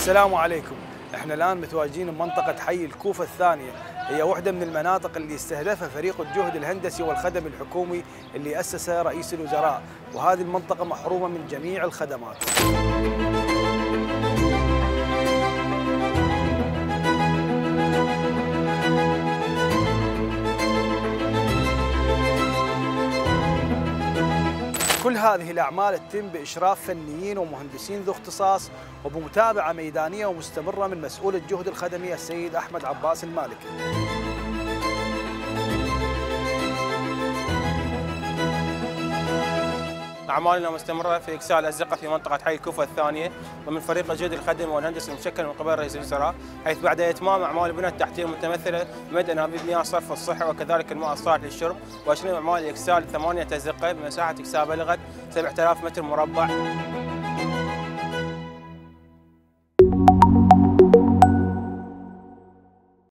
السلام عليكم. احنا الآن متواجدين بمنطقة حي الكوفة الثانية، هي واحدة من المناطق اللي استهدفها فريق الجهد الهندسي والخدم الحكومي اللي أسسه رئيس الوزراء، وهذه المنطقة محرومة من جميع الخدمات. كل هذه الأعمال تتم بإشراف فنيين ومهندسين ذو اختصاص وبمتابعة ميدانية ومستمرة من مسؤول الجهد الخدمي السيد أحمد عباس المالكي. أعمالنا مستمرة في إكساء الأزقة في منطقة حي الكوفة الثانية ومن فريق الجهد الخدمي والهندسي المشكل من قبل رئيس الوزراء، حيث بعد إتمام أعمال البنى التحتية المتمثلة بمد أنابيب مياه صرف الصحة وكذلك الماء الصالح للشرب، وأشرنا أعمال إكساء 8 أزقة بمساحة إكساء بلغت 7000 متر مربع.